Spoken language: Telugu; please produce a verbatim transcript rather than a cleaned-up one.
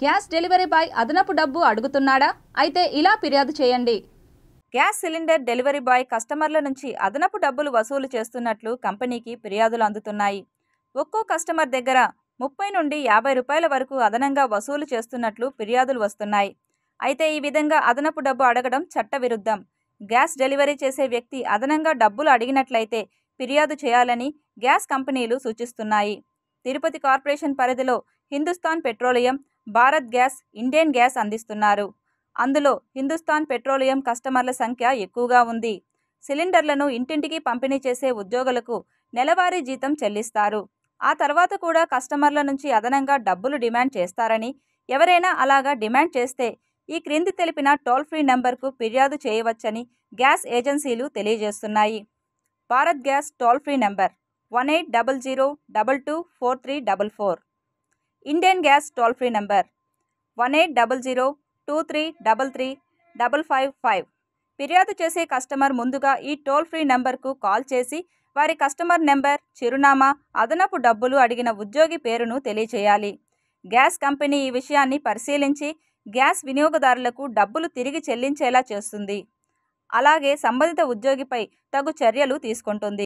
గ్యాస్ డెలివరీ బాయ్ అదనపు డబ్బు అడుగుతున్నాడా? అయితే ఇలా ఫిర్యాదు చేయండి. గ్యాస్ సిలిండర్ డెలివరీ బాయ్ కస్టమర్ల నుంచి అదనపు డబ్బులు వసూలు చేస్తున్నట్లు కంపెనీకి ఫిర్యాదులు అందుతున్నాయి. ఒక్కో కస్టమర్ దగ్గర ముప్పై నుండి యాభై రూపాయల వరకు అదనంగా వసూలు చేస్తున్నట్లు ఫిర్యాదులు వస్తున్నాయి. అయితే ఈ విధంగా అదనపు డబ్బు అడగడం చట్టవిరుద్ధం. గ్యాస్ డెలివరీ చేసే వ్యక్తి అదనంగా డబ్బులు అడిగినట్లయితే ఫిర్యాదు చేయాలని గ్యాస్ కంపెనీలు సూచిస్తున్నాయి. తిరుపతి కార్పొరేషన్ పరిధిలో Hindustan petroleum, Bharat gas, Indian gas అందిస్తున్నారు. అందులో హిందుస్థాన్ పెట్రోలియం కస్టమర్ల సంఖ్య ఎక్కువగా ఉంది. సిలిండర్లను ఇంటింటికి పంపిణీ చేసే ఉద్యోగులకు నెలవారీ జీతం చెల్లిస్తారు. ఆ తర్వాత కూడా కస్టమర్ల నుంచి అదనంగా డబ్బులు డిమాండ్ చేస్తారని, ఎవరైనా అలాగా డిమాండ్ చేస్తే ఈ క్రింది తెలిపిన టోల్ ఫ్రీ నెంబర్కు ఫిర్యాదు చేయవచ్చని గ్యాస్ ఏజెన్సీలు తెలియజేస్తున్నాయి. Bharat gas toll free number one eight double zero double two four three double four. Indian gas toll free number one eight double zero two three double three double five five. ఫిర్యాదు చేసే కస్టమర్ ముందుగా ఈ టోల్ ఫ్రీ నెంబర్కు కాల్ చేసి వారి కస్టమర్ నెంబర్, చిరునామా, అదనపు డబ్బులు అడిగిన ఉద్యోగి పేరును తెలియచేయాలి. గ్యాస్ కంపెనీ ఈ విషయాన్ని పరిశీలించి గ్యాస్ వినియోగదారులకు డబ్బులు తిరిగి చెల్లించేలా చేస్తుంది. అలాగే సంబంధిత ఉద్యోగిపై తగు చర్యలు తీసుకుంటుంది.